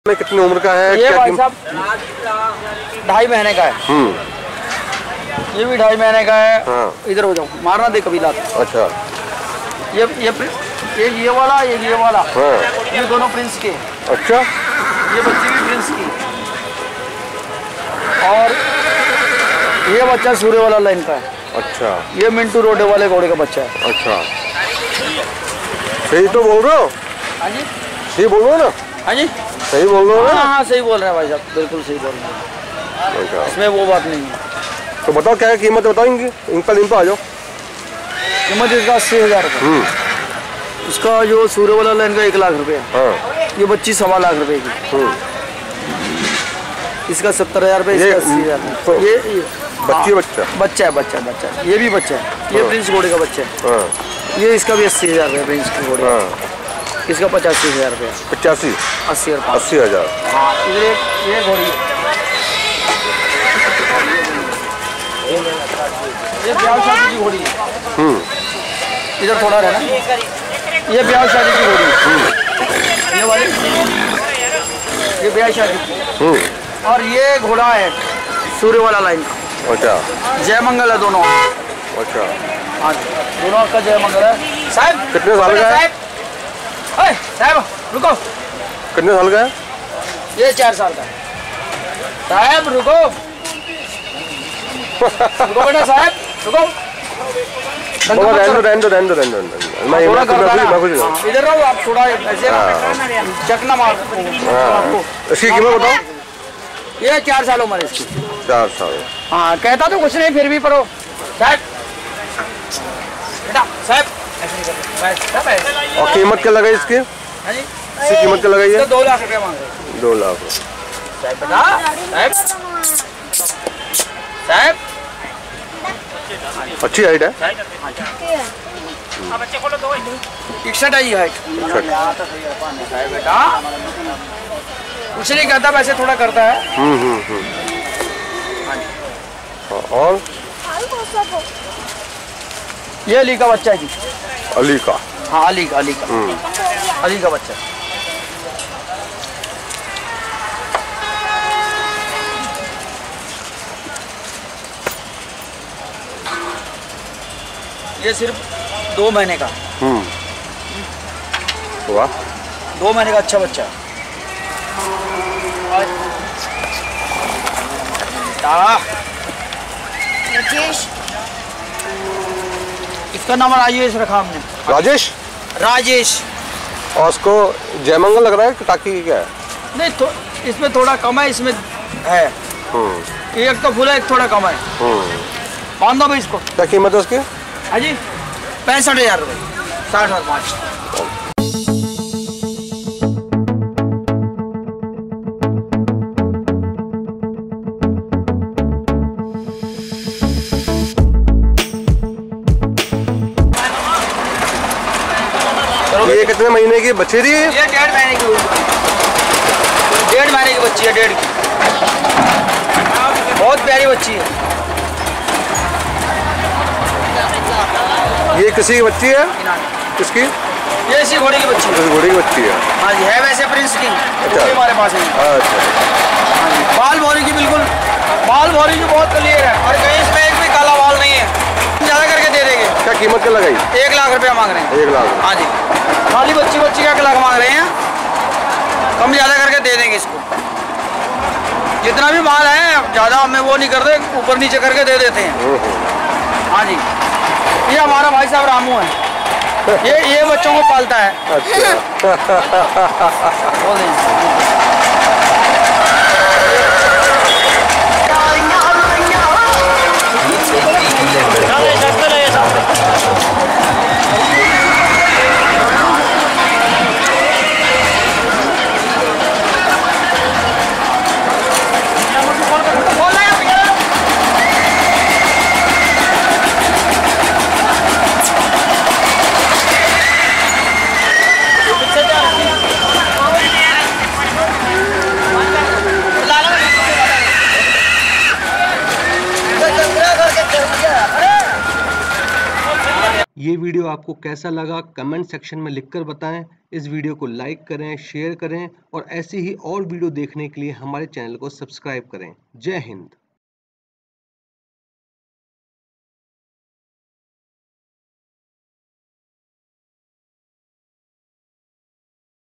में कितनी उम्र का है? ये भाई साहब 2.5 महीने का है। ये भी 2.5 महीने का है। हाँ। इधर हो जाओ, मारना दे कभी लात। अच्छा। ये वाला ये वाला। हाँ। ये दोनों प्रिंस के। अच्छा। ये बच्ची भी प्रिंस की। और ये बच्चा सूर्य वाला लाइन का है। अच्छा। ये मिंटू रोडे वाले घोड़े का बच्चा है। अच्छा। सही तो बोल रहे हो? हाँ जी। सही बोल रहे हो ना? हाँ जी। सही बोल रहे हो ना? हाँ सही बोल रहे हैं भाई साहब, बिल्कुल सही बोल रहे हैं। अच्छा। इसमें वो बात नहीं है। तो बताओ क्या है कीमत, बताएंगे इनका लिंक आ जाओ। कीमत इसका 80,000 रुपये। इसका जो सूर्य वाला लाइन का 1 लाख रुपये। हाँ। ये बच्ची 1.25 लाख रुपए की। इसका 70,000 रुपये, इसका 80,000। ये बच्चा है। ये भी बच्चा है। ये प्रिंस घोड़े का बच्चा है। ये इसका भी 80,000 रुपये प्रिंस की घोड़े। इसका 85,000 रुपये। 85? 80,000। हाँ। इधर ये घोड़ी है। ये ब्याह शादी की घोड़ी है। इधर थोड़ा रहना। ये ब्याह शादी की घोड़ी है। ये वाली ये ब्याह शादी की। और ये घोड़ा है सूर्य वाला लाइन का। अच्छा। जय मंगल है दोनों। अच्छा। हाँ दोनों का जय मंगल है। साहब कितने साल का है? साहब रुको। कितने साल का है? ये 4 साल का है। साहब रुको। रुको बेटा साहब रुको। इधर रहो आप, थोड़ा ऐसे चक ना मार। इसकी कीमत बताओ। ये 4 साल उम्र है इसकी। 4 साल। हाँ कहता तो कुछ नहीं, फिर भी पढ़ो साहब। बेटा साहब। और कीमत क्या लगाई इसकी? इसकी कीमत क्या लगाई है? 2 लाख रुपया मांग रहे। 2 लाख। बेटा साहब अच्छी हाइट है। 61 है हाइट। बेटा कुछ नहीं कहता, वैसे थोड़ा करता है। और ये अली का बच्चा है जी। अली का? हाँ अली का अली का बच्चा। ये सिर्फ 2 महीने का। वाह। 2 महीने का अच्छा बच्चा। राजेश, इसका नाम राजेश रखा हमने। राजेश। और उसको जयमंगल लग रहा है ताकि क्या है? नहीं तो इसमें थोड़ा कम है, इसमें है। एक तो फुल है, एक थोड़ा कम है। बांधो भाई इसको। क्या कीमत है उसकी? हाँ जी 65,000 रुपये। 60 और 5। ये कितने महीने की बच्ची थी? ये 1.5 महीने की हुई। 1.5 महीने की बच्ची है। 1.5 की। बहुत प्यारी बच्ची है। ये किसी की बच्ची है? किसकी? ये इसी घोड़े की बच्ची है। घोड़े की बच्ची है। हाँ जी, है वैसे प्रिंस की। अच्छा। हमारे पास है। अच्छा। हाँ जी। बाल भौरी की बिल्कुल, बाल भौरी की बहुत क्लियर है और कहीं इसमें एक भी काला बाल नहीं है। ज़्यादा करके दे देंगे। क्या कीमत क्या लगाई? 1 लाख रुपया मांग रहे हैं। 1 लाख? हाँ जी। खाली बच्ची का 1 लाख मांग रहे हैं। कम ज़्यादा करके दे देंगे इसको। जितना भी माल है ज़्यादा हमें वो नहीं करते, ऊपर नीचे करके दे देते हैं। हाँ जी। ये हमारा भाई साहब रामू है। ये बच्चों को पालता है। अच्छा। बोल दें। ये वीडियो आपको कैसा लगा कमेंट सेक्शन में लिखकर बताएं। इस वीडियो को लाइक करें, शेयर करें और ऐसी ही और वीडियो देखने के लिए हमारे चैनल को सब्सक्राइब करें। जय हिंद।